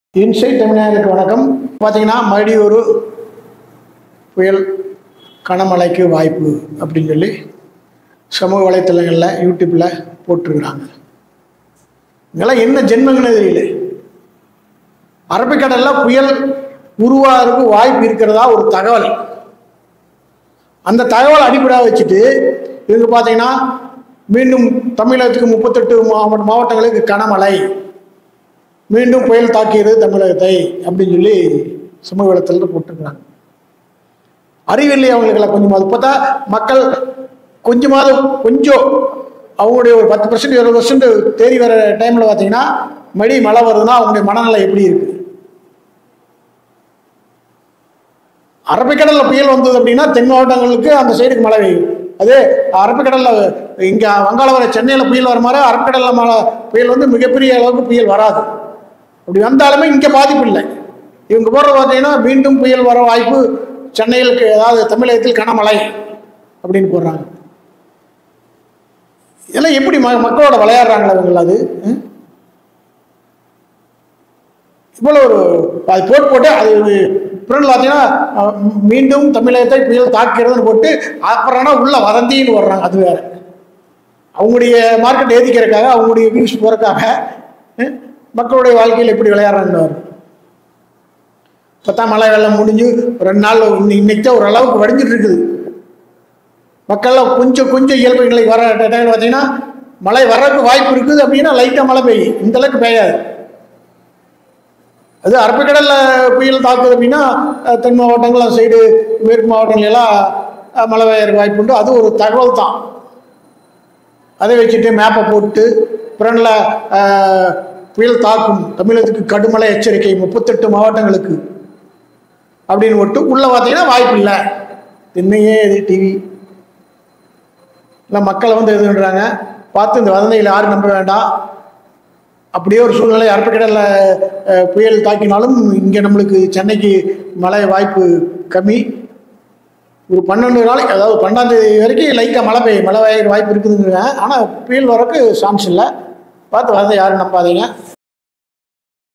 Inside தமிழர்களுக்கு வணக்கம். பார்த்தீங்கன்னா மறுபடியும் ஒரு புயல் கனமழைக்கு வாய்ப்பு அப்படின்னு சொல்லி சமூக வலைத்தளங்களில் யூடியூப்பில் போட்டிருக்கிறாங்க. இதெல்லாம் என்ன ஜென்மங்கன்னு தெரியல. அரபிக்கடலில் புயல் உருவாகிறதுக்கு வாய்ப்பு இருக்கிறதா ஒரு தகவல். அந்த தகவல் அடிப்படையாக வச்சுட்டு இவங்க பார்த்தீங்கன்னா மீண்டும் தமிழகத்துக்கு 38 மாவட்டங்களுக்கு கனமழை, மீண்டும் புயல் தாக்கியது தமிழகத்தை அப்படின்னு சொல்லி சமூக வலைத்தளத்தில் போட்டிருக்கிறாங்க. அறிவில்லை அவங்களுக்கெல்லாம் கொஞ்சமாவது பார்த்தா மக்கள் கொஞ்சம் அவங்களுடைய ஒரு 10% 20% தேறி வர டைமில் பார்த்தீங்கன்னா மழை வருதுன்னா அவங்களுடைய மனநிலை எப்படி இருக்கு? அரபிக்கடலில் புயல் வந்தது அப்படின்னா தென் மாவட்டங்களுக்கு அந்த சைடுக்கு மழை பெய்யும். அதே அரபிக்கடலில் இங்கே வங்காள வர சென்னையில் புயல் வர மாதிரி அரபிக்கடலில் புயல் வந்து மிகப்பெரிய அளவுக்கு புயல் வராது. அப்படி வந்தாலுமே இங்கே பாதிப்பு இல்லை. இவங்க போடுறது பார்த்தீங்கன்னா மீண்டும் புயல் வர வாய்ப்பு, சென்னையில் அதாவது தமிழகத்தில் கனமழை அப்படின்னு போடுறாங்க. இதெல்லாம் எப்படி மக்களோட விளையாடுறாங்களா இவங்கள? அது இவ்வளோ ஒரு அது போட்டு அது பிறகு பார்த்தீங்கன்னா மீண்டும் தமிழகத்தை புயல் தாக்கிறதுன்னு போட்டு அப்புறம்னா உள்ள வதந்தின்னு வர்றாங்க. அது வேற அவங்களுடைய மார்க்கெட் ஏதிக்கிறதுக்காக, அவங்களுடைய வியூஸ் போகிறதுக்காக மக்களுடைய வாழ்க்கையில் எப்படி விளையாடுறாங்கன்னு வரும். பார்த்தா மழை வெள்ளம் முடிஞ்சு 2 நாள் இன்னைக்கு தான் ஓரளவுக்கு வடிஞ்சிட்டு இருக்குது. மக்கள்லாம் கொஞ்சம் இயல்பு நிலைக்கு வர டைமில் பார்த்தீங்கன்னா மழை வர்றதுக்கு வாய்ப்பு இருக்குது அப்படின்னா லைட்டாக மழை பெய்யும், இந்த அளவுக்கு பெய்யாது. அது அரபிக்கடலில் புயல் தாக்குது அப்படின்னா தென் மாவட்டங்கள் சைடு மேற்கு மாவட்டங்களெல்லாம் மழை பெய்யறதுக்கு வாய்ப்பு உண்டு. அது ஒரு தகவல் தான். அதை வச்சுட்டு மேப்பை போட்டு பிறனில் புயல் தாக்கும் தமிழகத்துக்கு கடுமழை எச்சரிக்கை 38 மாவட்டங்களுக்கு அப்படின்னு போட்டு உள்ள பார்த்தீங்கன்னா வாய்ப்பு இல்லை. என்னையே இது டிவி இல்லை மக்களை வந்து எதுன்றாங்க பார்த்து இந்த வதந்தியில் யாரும் நம்ப வேண்டாம். அப்படியே ஒரு சூழ்நிலை அரபிக்கடலில் புயல் தாக்கினாலும் இங்கே நம்மளுக்கு சென்னைக்கு மழை வாய்ப்பு கம்மி. ஒரு 12 நாளைக்கு, அதாவது 12ஆம் தேதி வரைக்கும் லைட்டாக மழை பெய்யுற வாய்ப்பு இருக்குதுங்க. ஆனால் புயல் வரக்கு சான்ஸ் இல்லை. பார்த்து வதந்தை யாரும் நம்பாதீங்க.